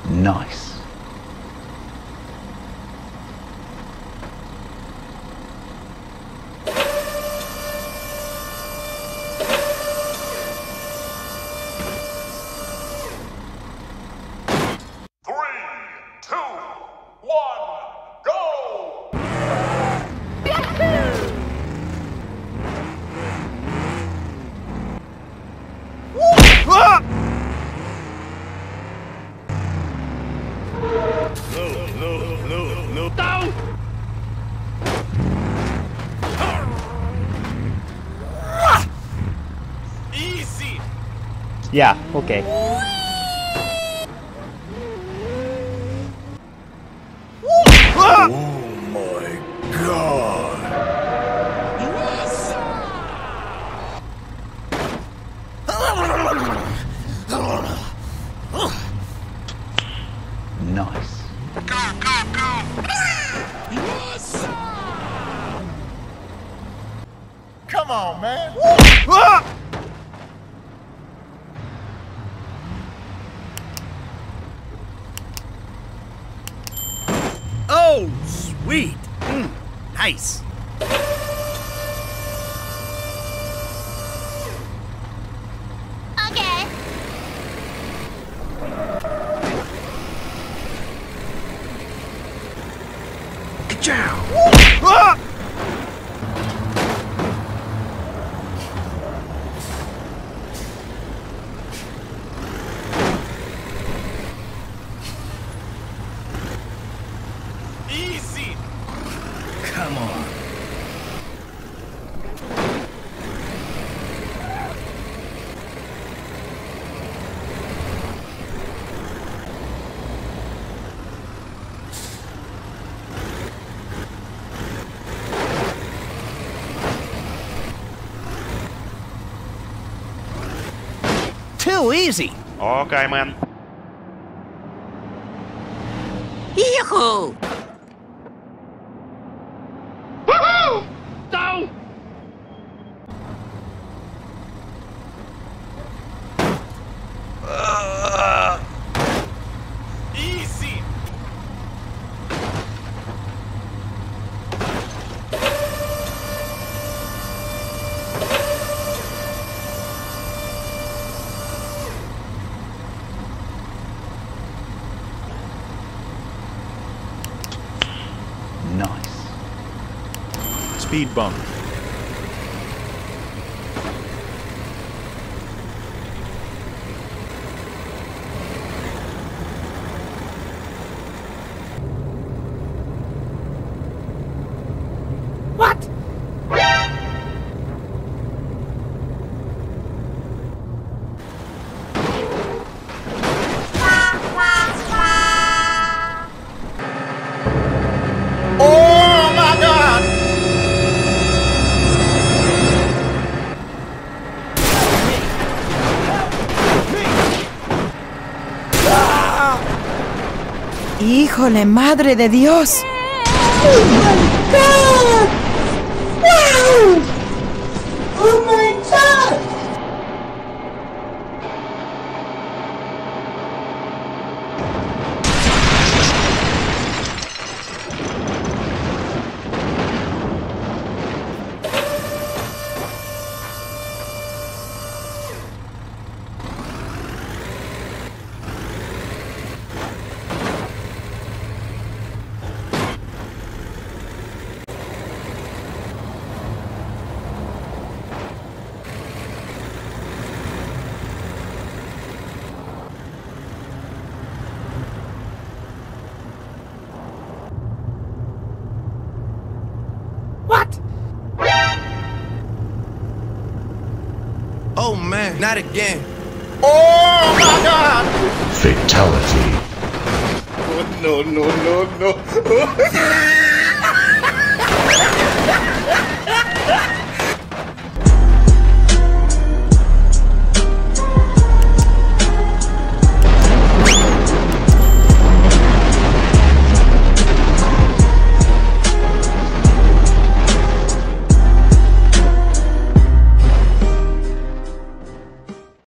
Nice. Yeah, okay. Oh my god! Nice. Come on, man! Oh, sweet. Nice. Okay. Ka-chow. Easy! Come on. Too easy. Okay, man. Yahoo! Woohoo! No! Easy! Nice. Speed bump. What? Oh my god! ¡Híjole, madre de Dios! Oh my god! Wow! Oh my god! What? Oh man, not again. Oh my god! Fatality. Oh, no, no, no, no.